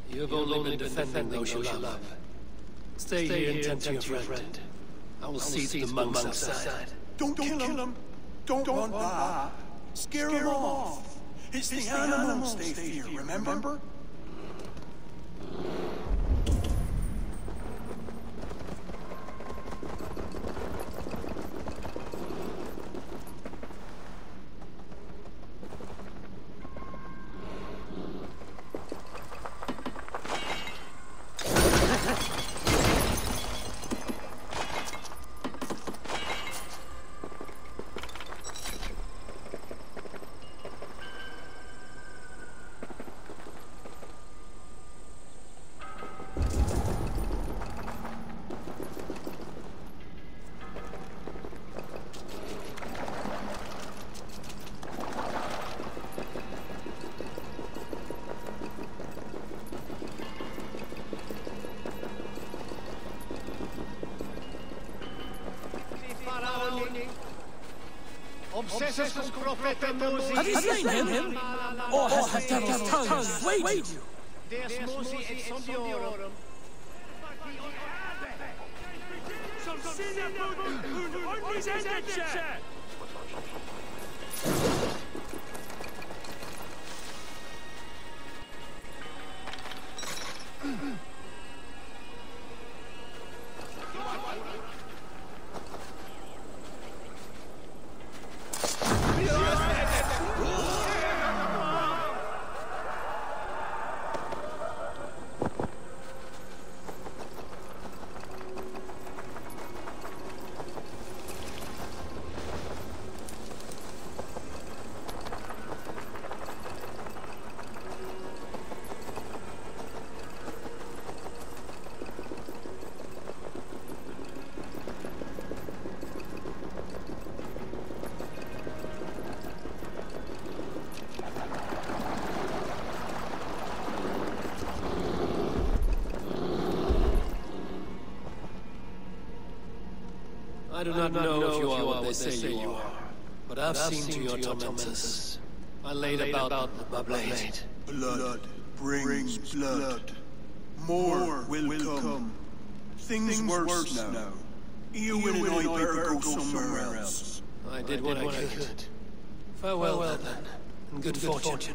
You have only been defending those you love. Stay here and tend to your friend. I will see the monks outside. Don't kill him. Don't run by. Scare him off. It's the animals they fear, remember? Have you slain him? Or has the devil's tongue swayed you? I do not know if you are what they say you are, but I've seen to your tormentors. I laid about the blade. Blood brings blood. More will come. Things worse now. You and I better go somewhere else. I did what I could. Farewell then, and good fortune.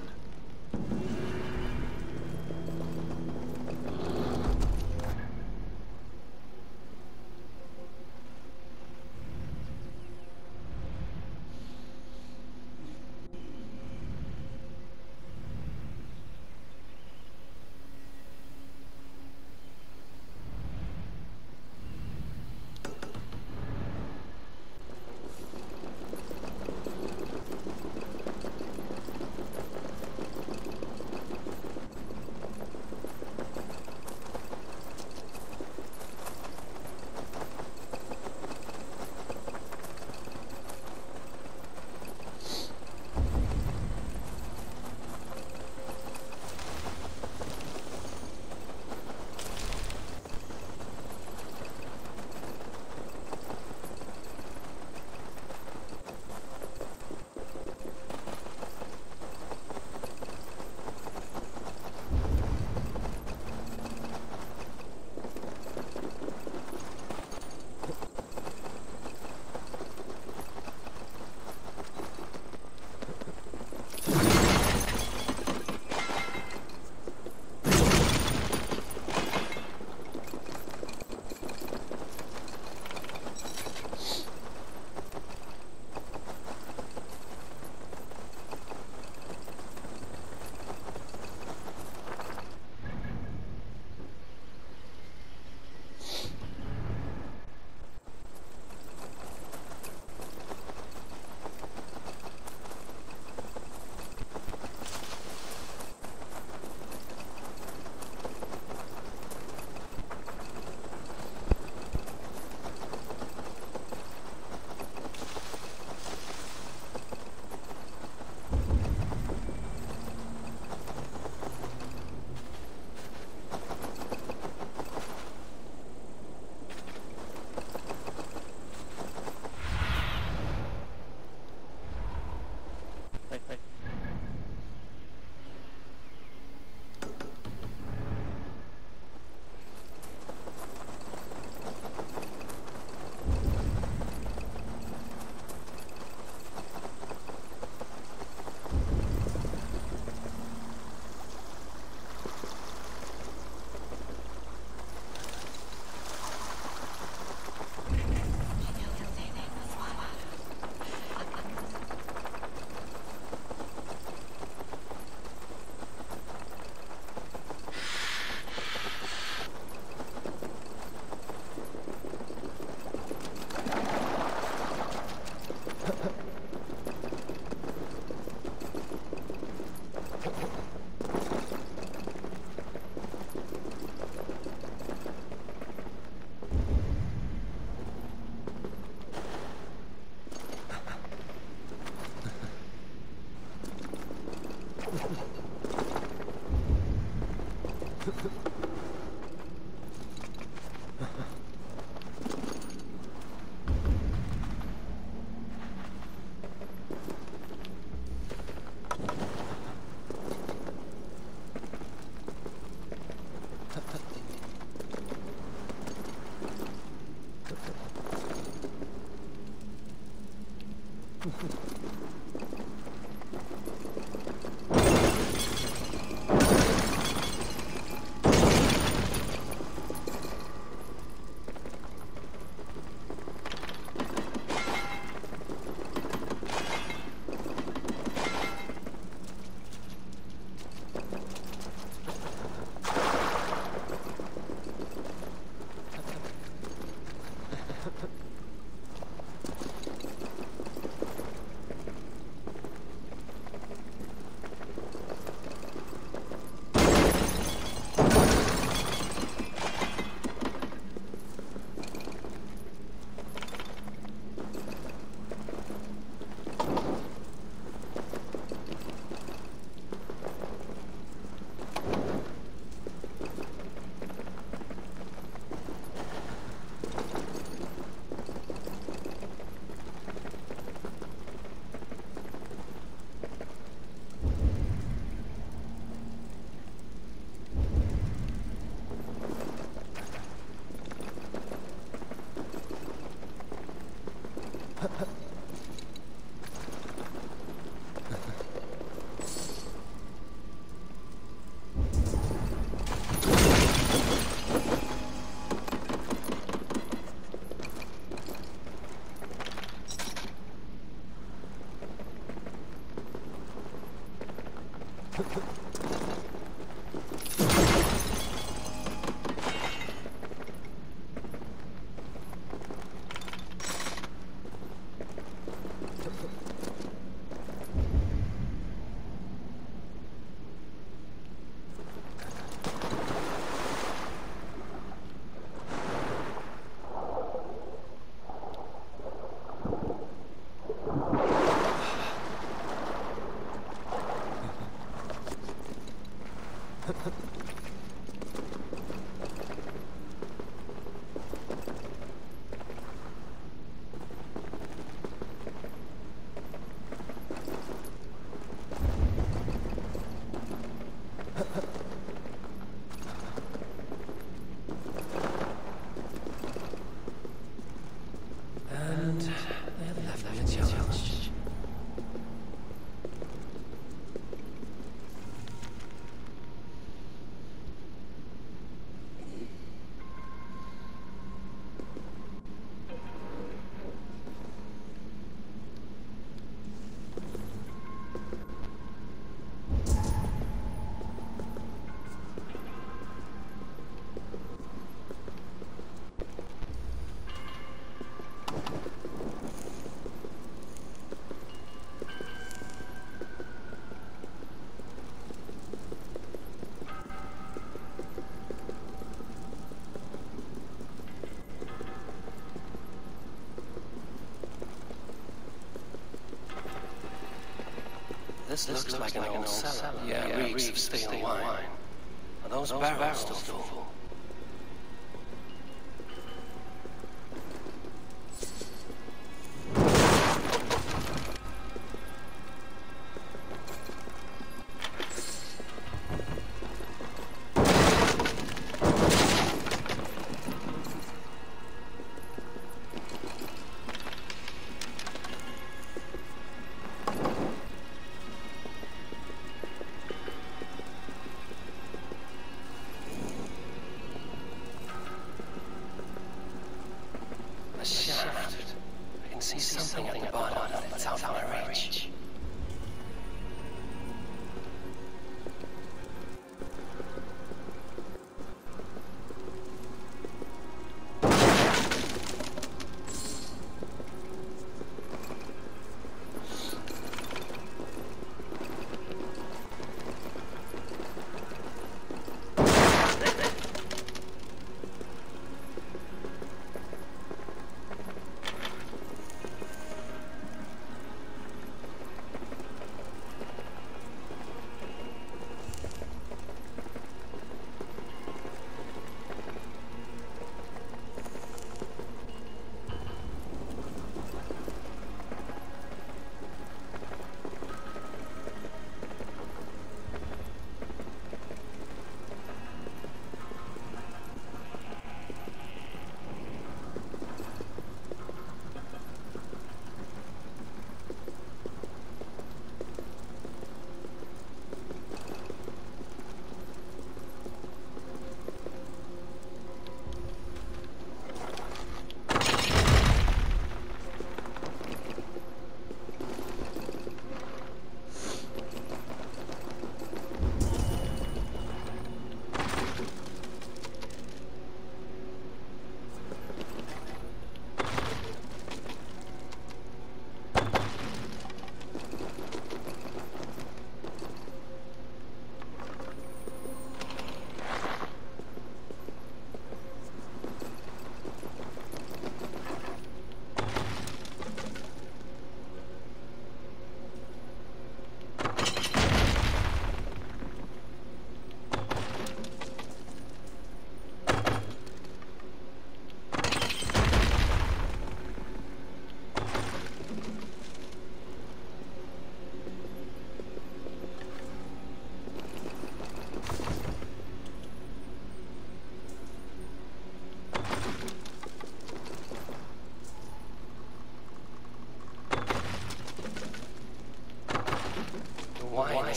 This looks like an old cellar. Yeah, it reeks of stale wine. Are those barrels still full?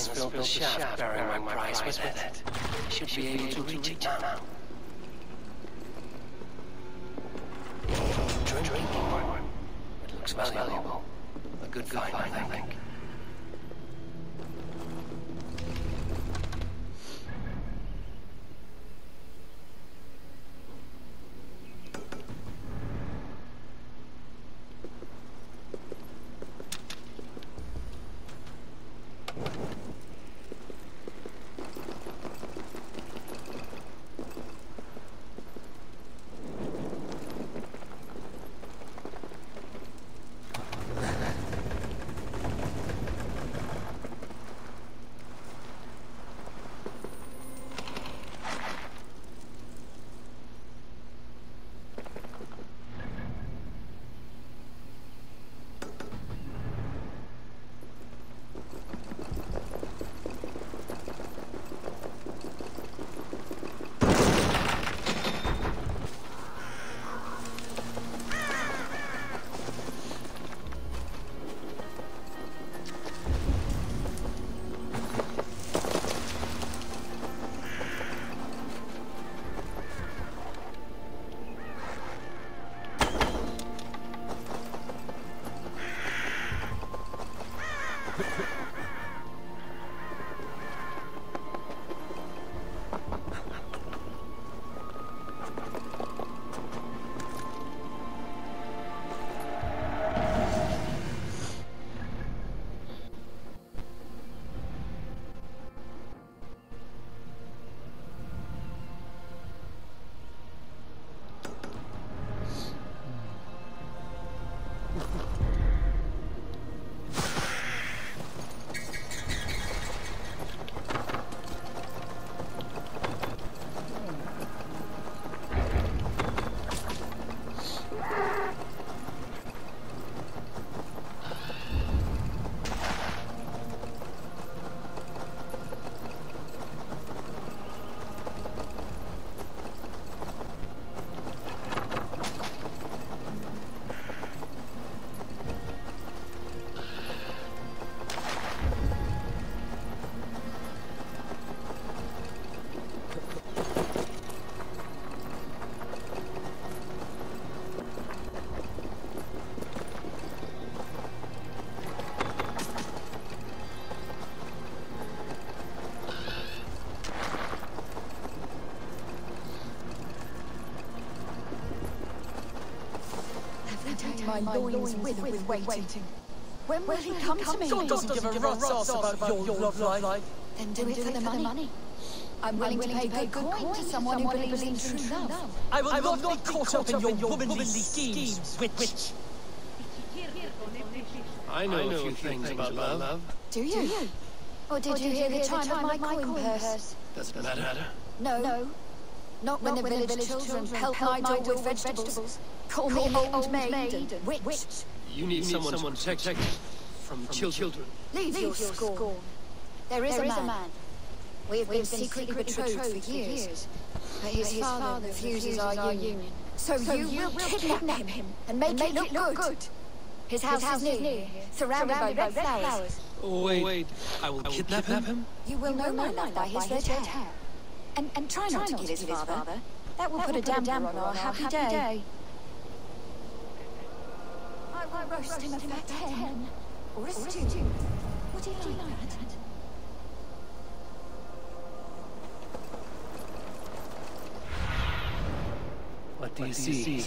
has filled the shaft bearing my prize with it. Should be able to reach it now. Drinking more. It looks valuable. A good find, I think. My loins wither with waiting. When will he come to me? God doesn't give a rat's ass about your love life. Then do it for the money. I'm willing to pay good coin to someone who believes in true love. I will not be caught up in your womanly schemes, witch. I know a few things about love. Do you? Or did you hear the chime of my coin purse? Does it matter? No. Not when the village children pelt my door with vegetables. Call me old maid and witch. You need someone to protect you from children. Leave your scorn. There is a man. We have been secretly betrothed for years. But his father refuses our union. So you will kidnap him and make it look good. His house is near here, surrounded by red flowers. Wait, I will kidnap him? You will know my love by his red hair. And try not to kill his father. That will put a damper on our happy day. I will roast him a fat hen. Or a stew. Would he like that? What do you see?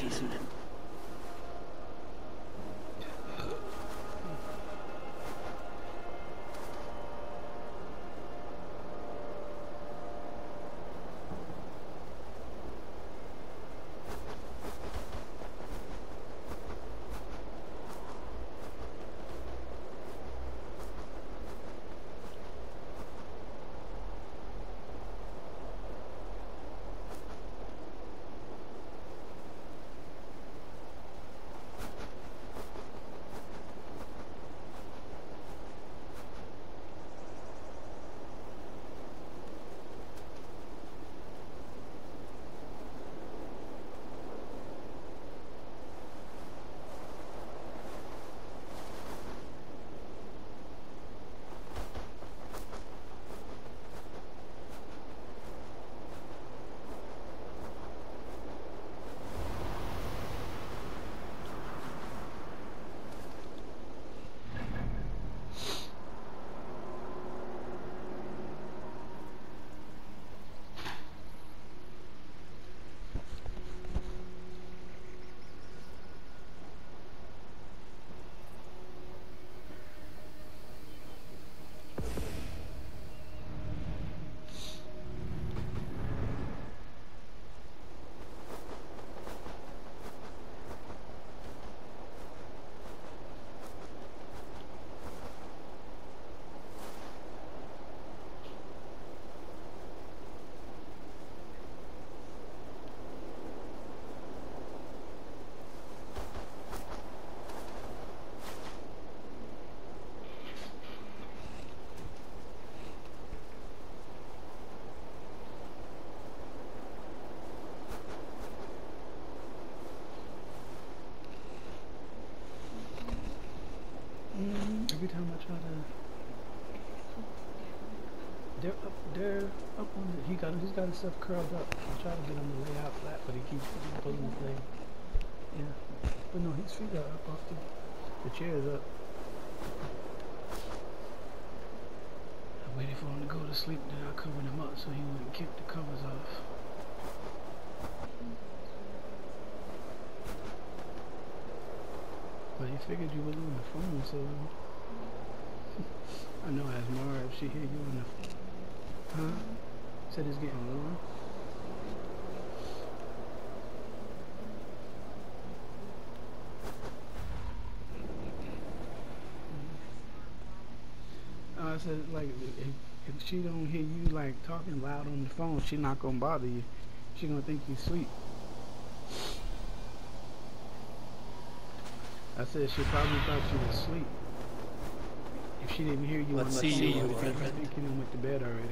he's got himself curled up. I'm trying to get him to lay out flat, but he keeps pulling his leg. Yeah. But no, his feet are up off the chair is up. I waited for him to go to sleep, then I covered him up so he wouldn't kick the covers off. But he figured you was on the phone, so I know as Mara, if she hear you on the phone. Huh? Said it's getting warm. I said, like, if she don't hear you, like, talking loud on the phone, she not gonna bother you. She gonna think you asleep. I said she probably thought you was asleep. If she didn't hear you on the phone, I think you went to bed already.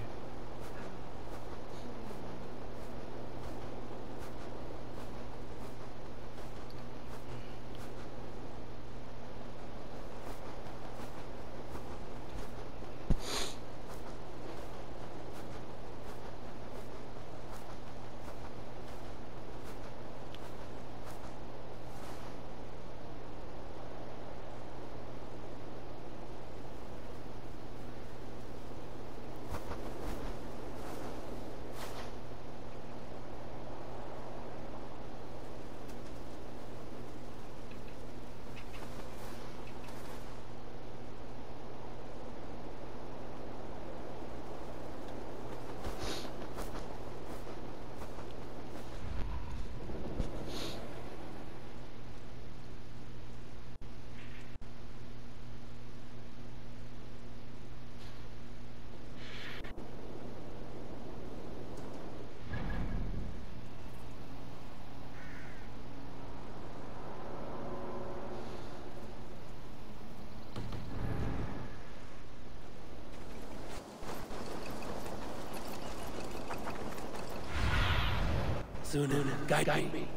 Sunan, guide me.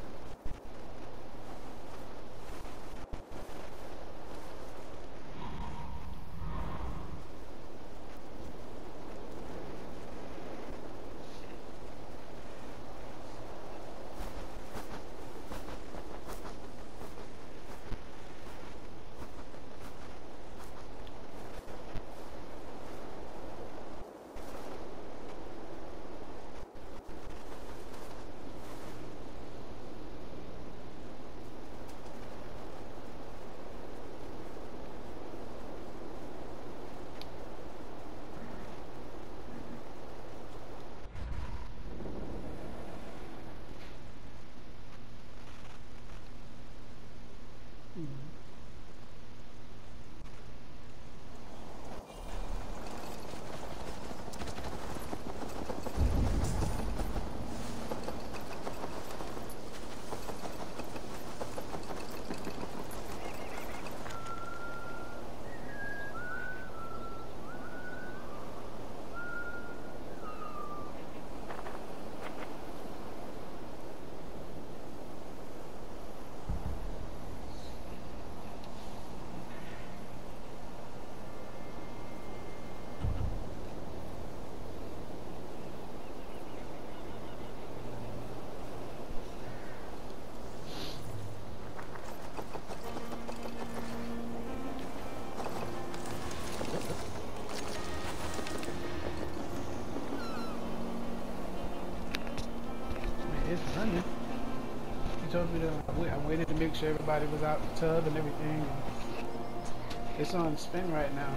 It's running. He told me I waited to make sure everybody was out the tub and everything. It's on spin right now.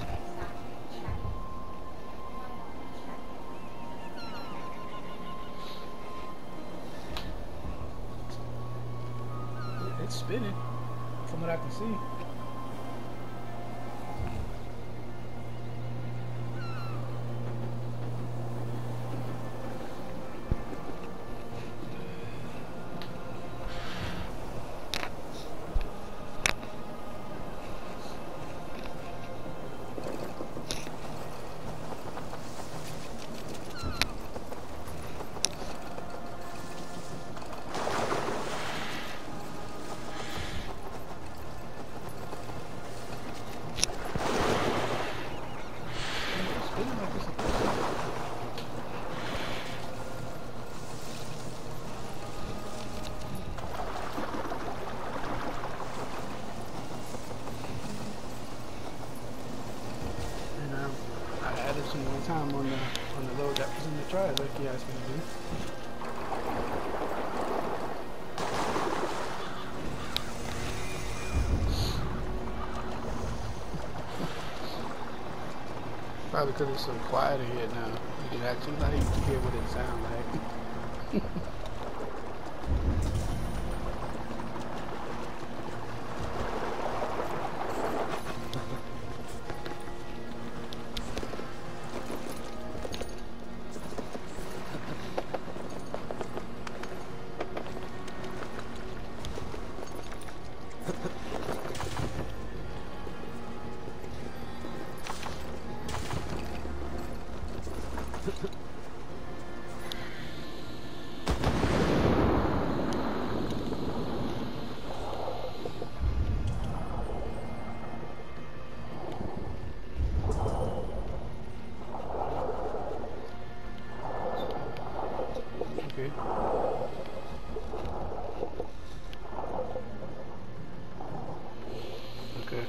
It's spinning, from what I can see. time on the load that was in the trial, like he asked me to do. Probably because it's so quiet in here now. You can actually not even hear what it sounds like. Okay. Okay.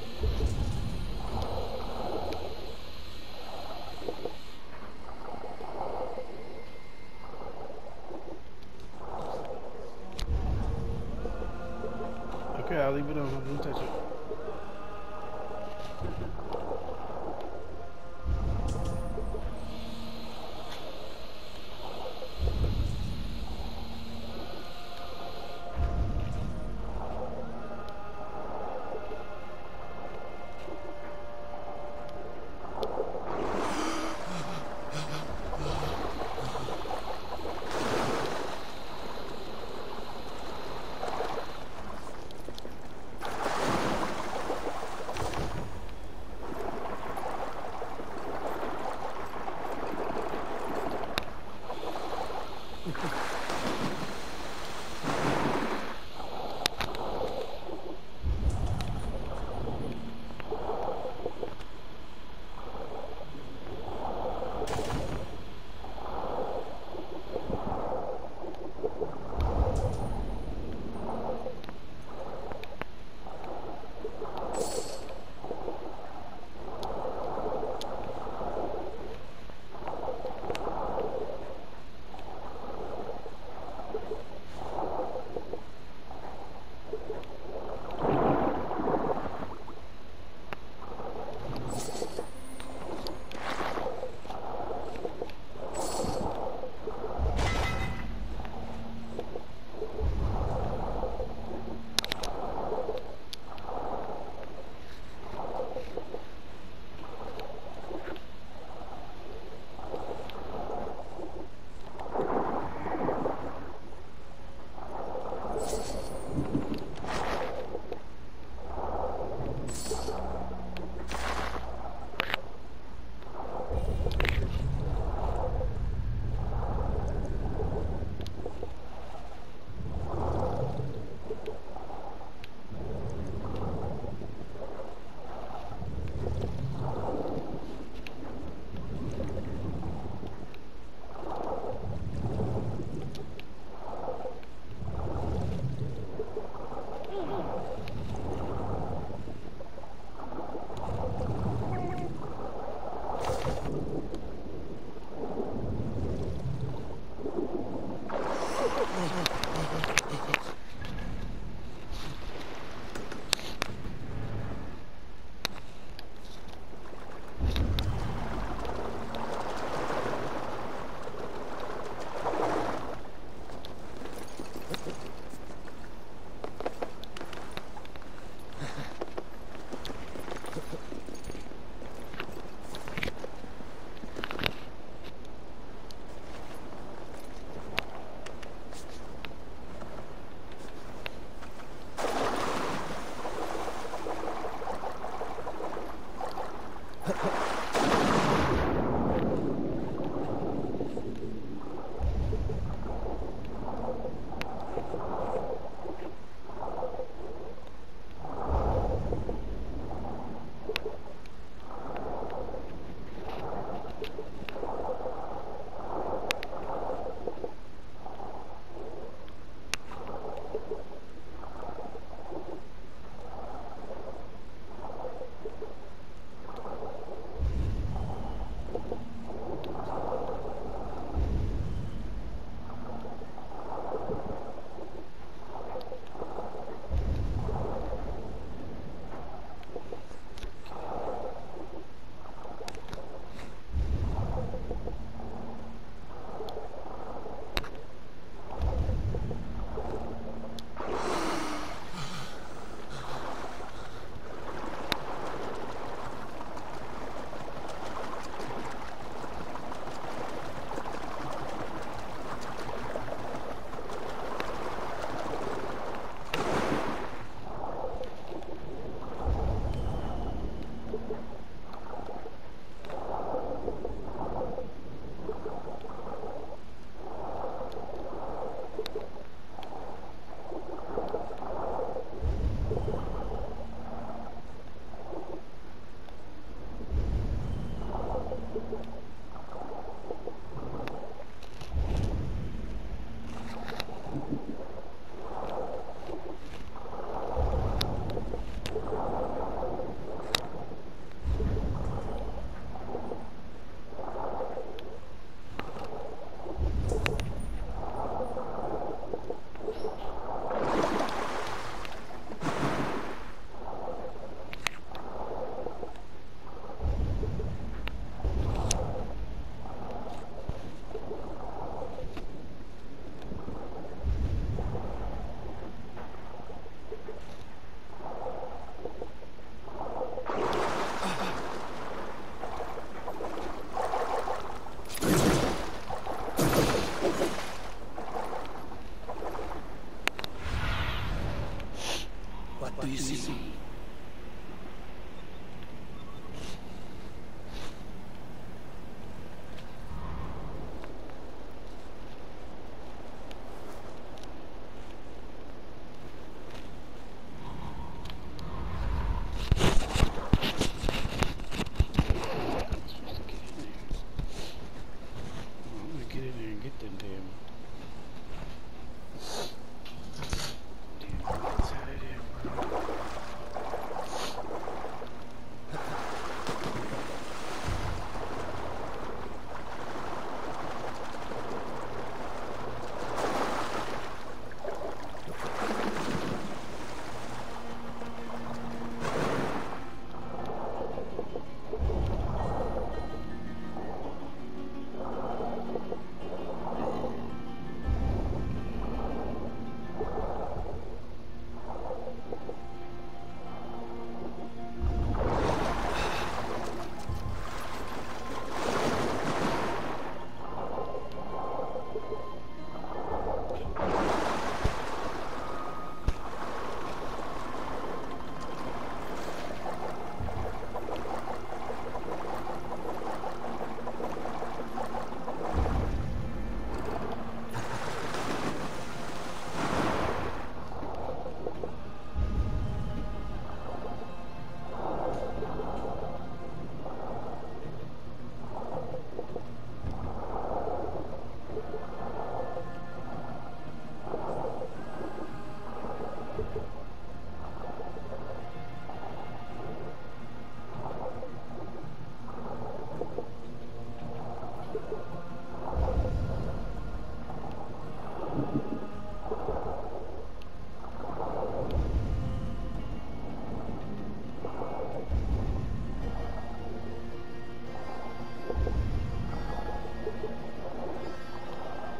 Okay, I'll leave it on. I won't touch it.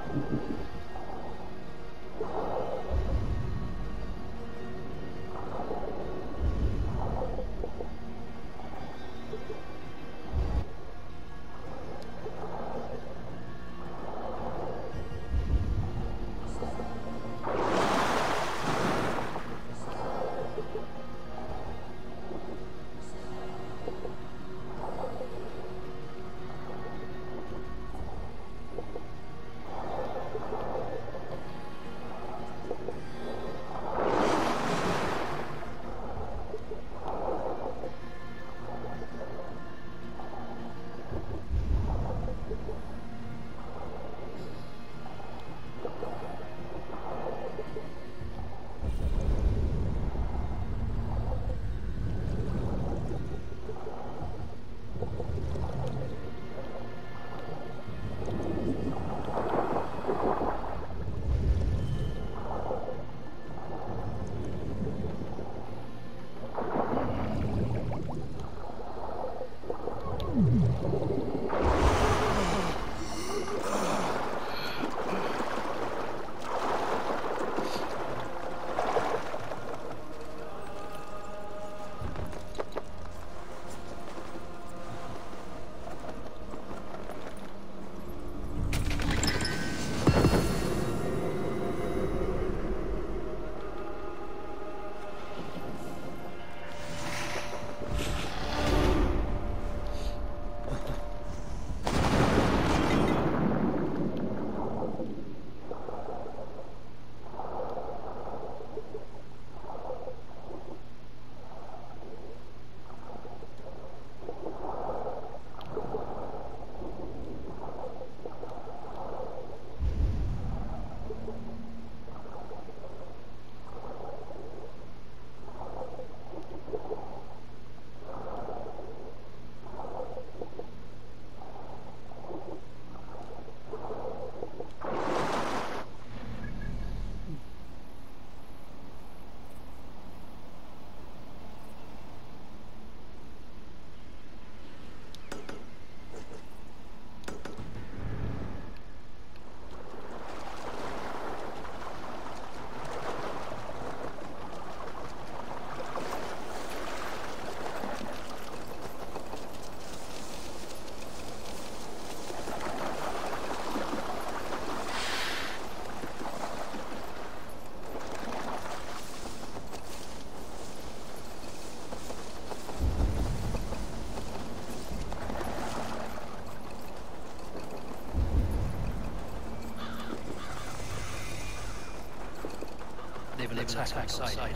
They've an attack outside here.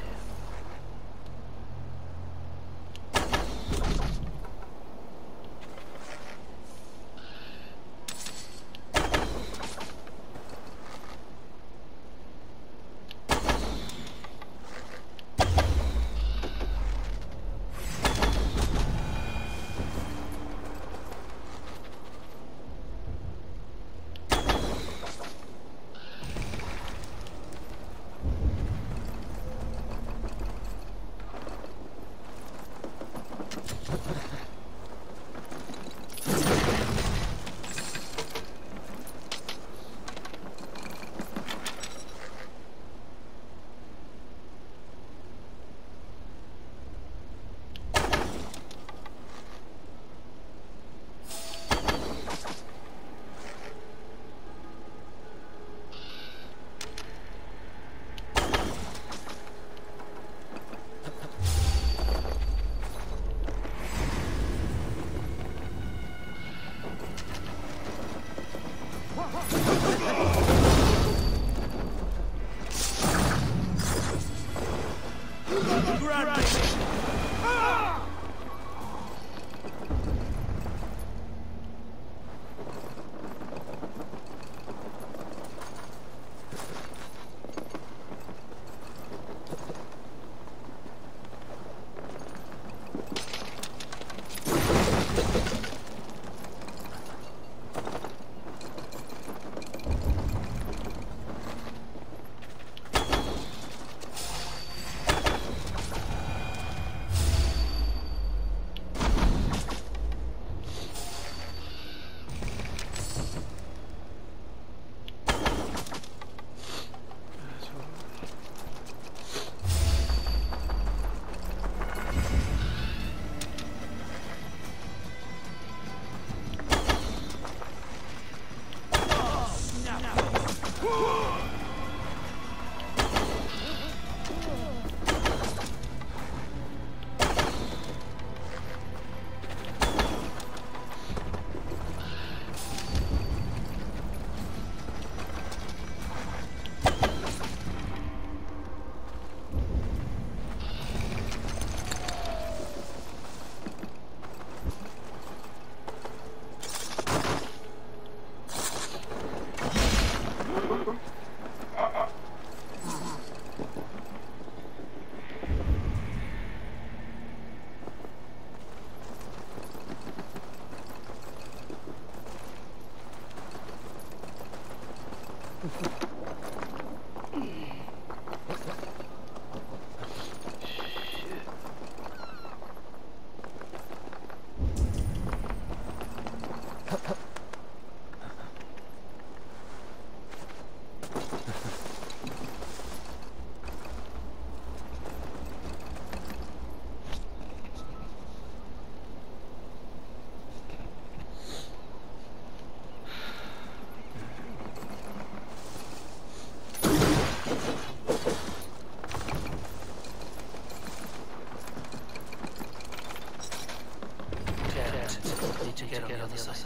To get on the other side.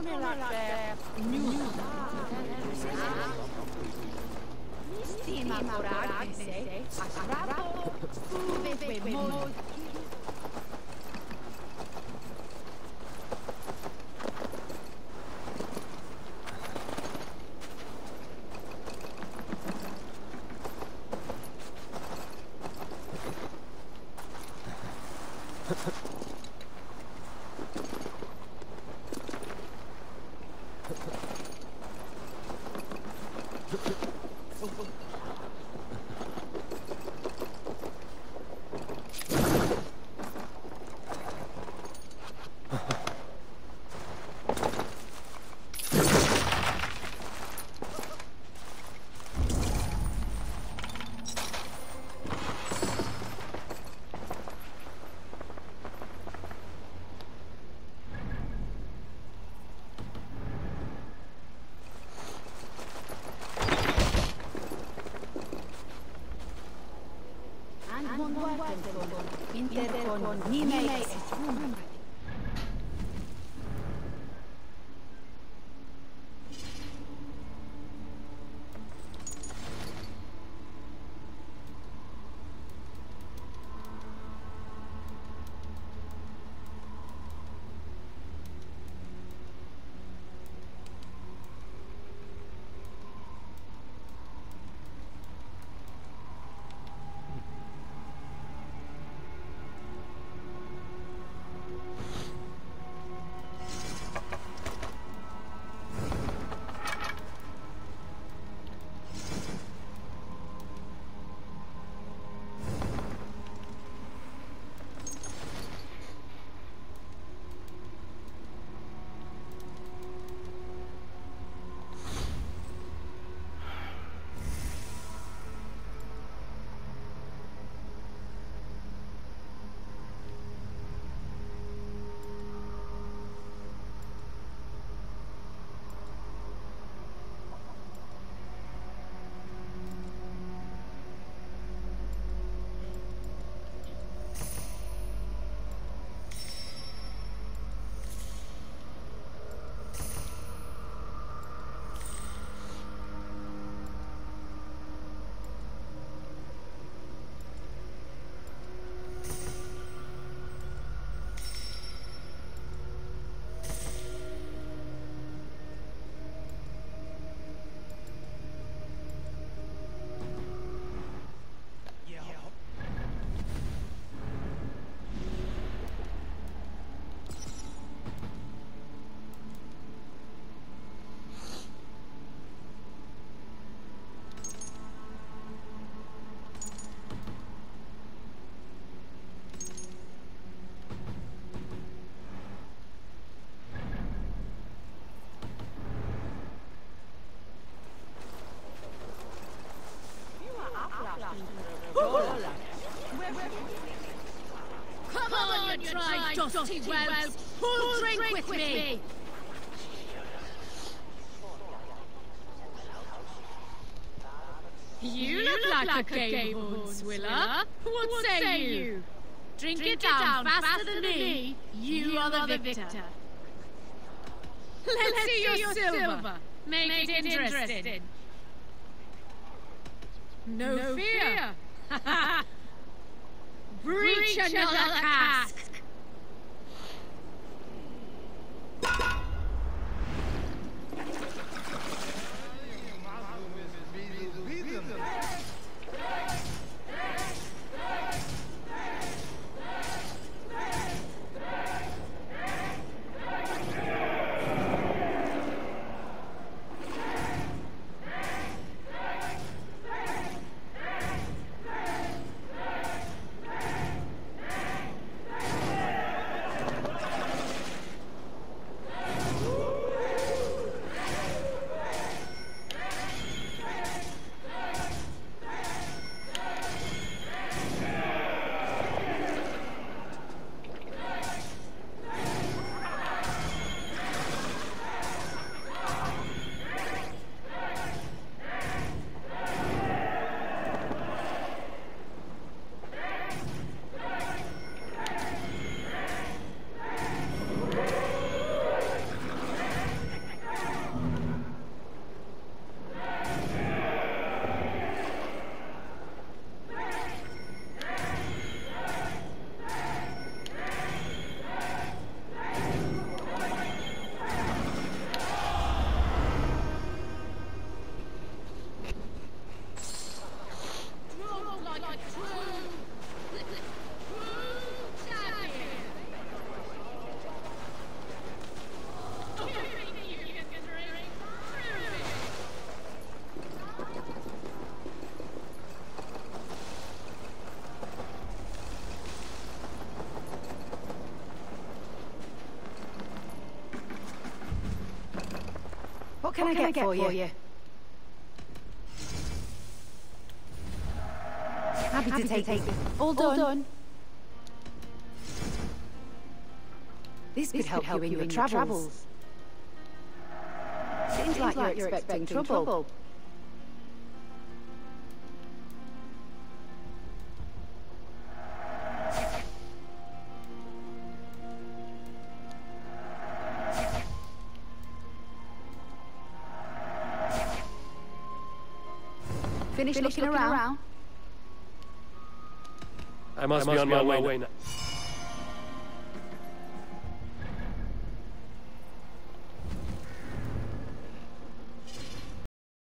Come on, you tried, dusty whelps! Who'll drink with me? You look like a game hornswiller. What say you? Drink it down faster than me. You are the victor. Let's see your silver. Make it interesting. No fear. Breach another cask. can I get for you? Happy to take it. All done. This could help you in your travels. Seems like you're expecting trouble. Finish looking around. I must be on my way now.